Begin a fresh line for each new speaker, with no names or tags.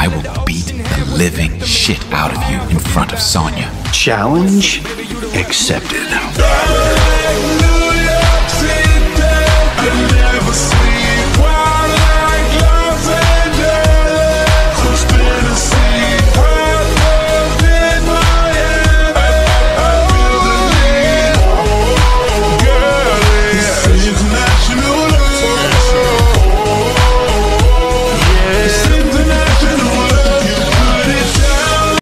I will beat the living shit out of you in front of Sonya.
Challenge accepted.